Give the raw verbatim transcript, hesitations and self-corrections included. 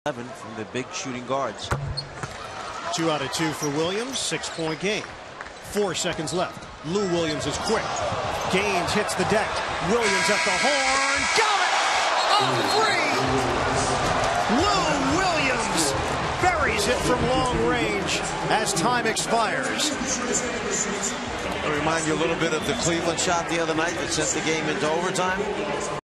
eleven from the big shooting guards. Two out of two for Williams. Six-point game. Four seconds left. Lou Williams is quick. Gaines hits the deck. Williams at the horn. Got it! A three! Lou Williams buries it from long range as time expires. I'll remind you a little bit of the Cleveland shot the other night that sent the game into overtime.